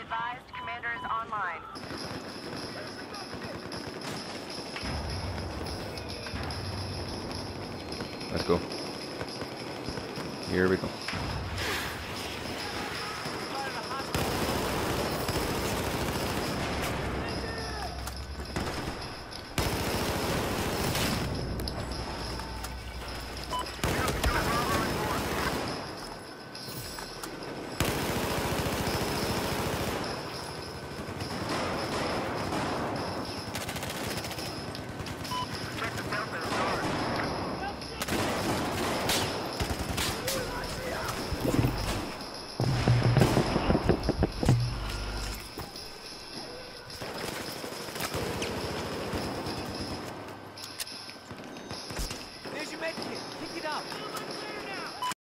advised, commander is online. Let's go. Here we go. There's your medkit. Pick it up.